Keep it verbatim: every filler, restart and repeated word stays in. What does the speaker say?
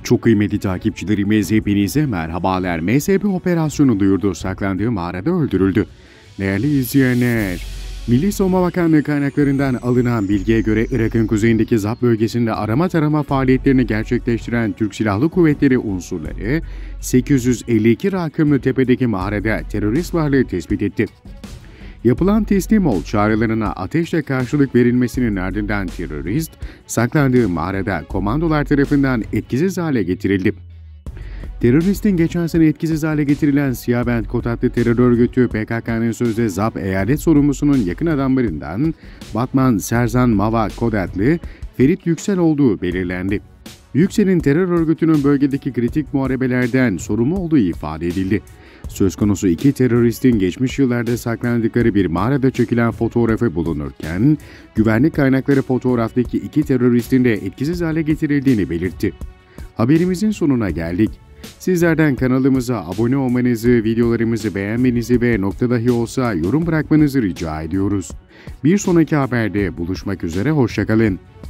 Çok kıymetli takipçilerimiz hepinize merhabalar. M S P operasyonu duyurdu. Saklandığı mağarada öldürüldü. Değerli izleyenler, Milli Savunma Bakanlığı kaynaklarından alınan bilgiye göre Irak'ın kuzeyindeki Zap bölgesinde arama tarama faaliyetlerini gerçekleştiren Türk Silahlı Kuvvetleri unsurları sekiz yüz elli iki rakımlı tepedeki mağarada terörist varlığı tespit etti. Yapılan teslim ol çağrılarına ateşle karşılık verilmesinin ardından terörist, saklandığı mağarada komandolar tarafından etkisiz hale getirildi. Teröristin geçen sene etkisiz hale getirilen Siyah Kod adlı terör örgütü P K K'nın sözde Zap eyalet sorumlusunun yakın adamlarından Batman Serzan Mava Kod adlı Ferit Yüksel olduğu belirlendi. Yüksel'in terör örgütünün bölgedeki kritik muharebelerden sorumlu olduğu ifade edildi. Söz konusu iki teröristin geçmiş yıllarda saklandıkları bir mağarada çekilen fotoğrafı bulunurken, güvenlik kaynakları fotoğraftaki iki teröristin de etkisiz hale getirildiğini belirtti. Haberimizin sonuna geldik. Sizlerden kanalımıza abone olmanızı, videolarımızı beğenmenizi ve nokta dahi olsa yorum bırakmanızı rica ediyoruz. Bir sonraki haberde buluşmak üzere, hoşça kalın.